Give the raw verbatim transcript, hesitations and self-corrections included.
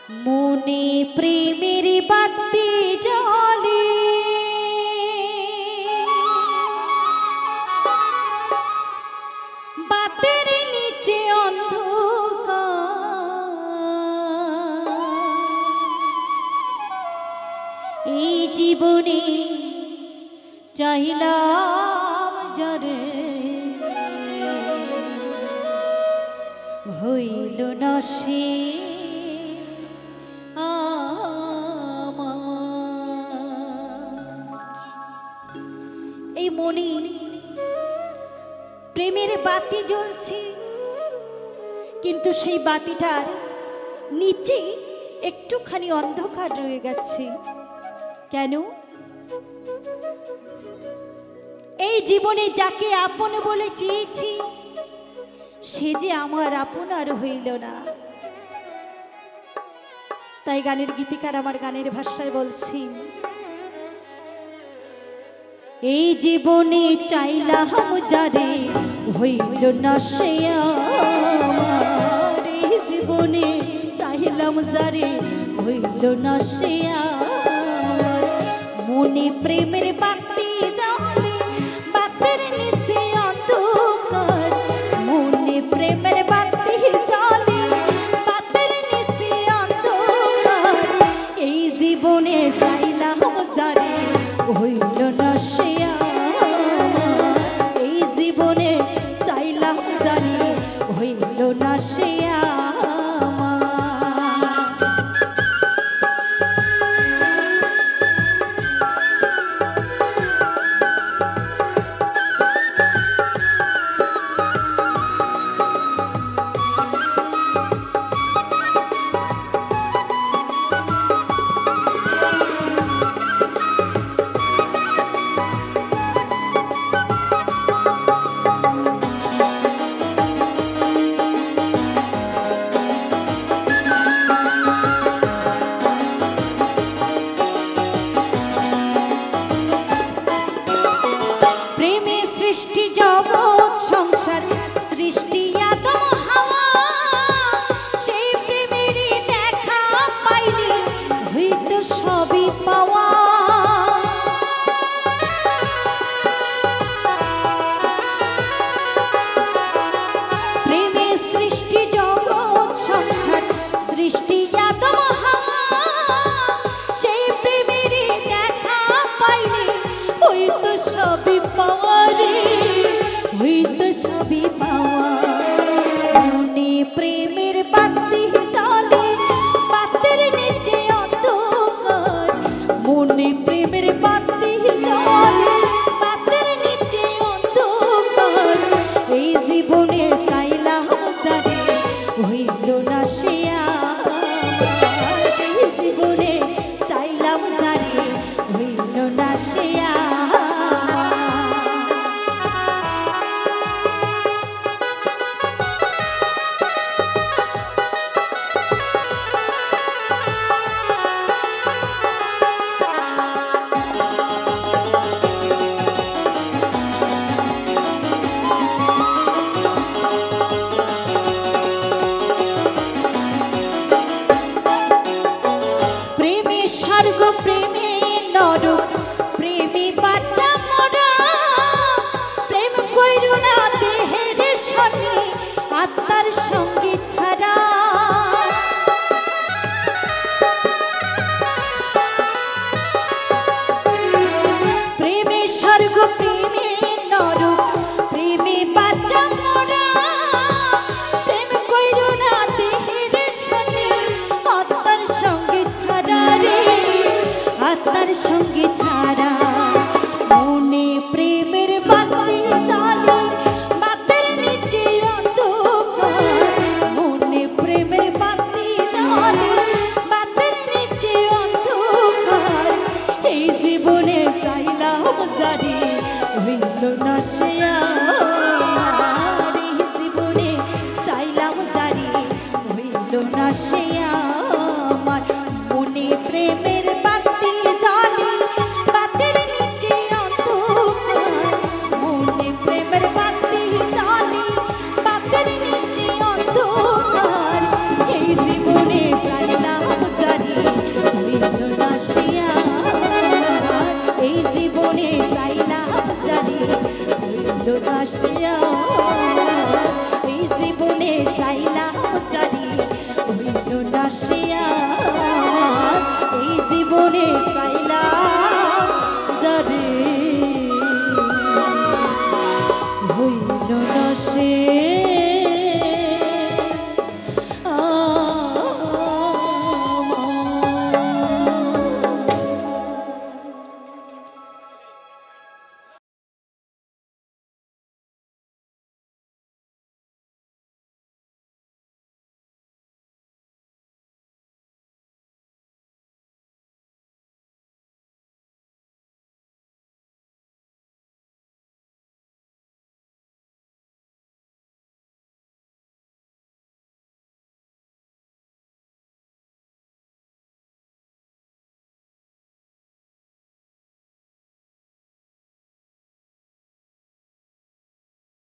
মনে প্রেমের বাতি জ্বলে বাতের নিচে অন্ধকার এই জীবনে চাইলাম যারে হইল না সে এই মনে প্রেমের বাতি জ্বলছে কিন্তু সেই বাতিটার নিচে একটুখানি অন্ধকার রয়ে গেছে। কেন? এই জীবনে যাকে আপন বলে চেয়েছি সে যে আমার আপন আর হইল না। তাই গানের গীতিকার আমার গানের ভাষায় বলছি, এই জীবনে চাইলাম যারে হইল না সে আমার, এই জীবনে চাইলাম যারে হইল না সে আমার। মনে প্রেমের বাতি জ্বলে বাতের নিচে অন্ধকার, মনে প্রেমের বাতি জ্বলে বাতের নিচে অন্ধকার এই জীবনে চাইলাম যারে হইল না সে আমার, এই জীবনে চাইলাম যারে হইল না সে সৃষ্টি জগৎ সংসার সৃষ্টি আদম হাওয়া, সেই প্রেমের দেখা পাইলে হইতো সবই পাওয়া। প্রেমে সৃষ্টি জগৎ সংসার সৃষ্টি আদম হাওয়া, সেই প্রেমের দেখা পাইলে হইতো সবই পাওয়া রে, হইতো সবই পাওয়া। মনে প্রেমের বাতি জ্বলে বাতের নিচে অন্ধকার, মনে প্রেমের বাতি জ্বলে বাতের নিচে অন্ধকার এই জীবনে চাইলাম যারে হইল না সে আমার, এই জীবনে চাইলাম যারে হইল না সে স্বর্গ প্রেমে নরক প্রেমে বাচ্চা মরা, প্রেম কইর না দেহের সঙ্গে আত্মার সঙ্গে ছাড়া। প্রেমে স্বর্গ প্রেমে নরক প্রেমে বাচ্চা মরা, প্রেম কইর না দেহের সঙ্গে আত্মার সঙ্গে ছাড়া রে, আত্মার সঙ্গে ছাড়া। মনে প্রেমের বাতি জ্বলে বাতের নিচে অন্ধকার, মনে প্রেমের বাতি জ্বলে বাতের নিচে অন্ধকার এই জীবনে চাইলাম যারে হইল না সে আমার, এই জীবনে চাইলাম যারে হইল না সে আমার। মনে প্রেমের বাতি জ্বলে বাতের নিচে অন্ধকার, মনে প্রেমের বাতি জ্বলে বাতের নিচে অন্ধকার এই জীবনে চাইলাম বসিয়া এই জীবনে চাইলাম কারি হইল না সে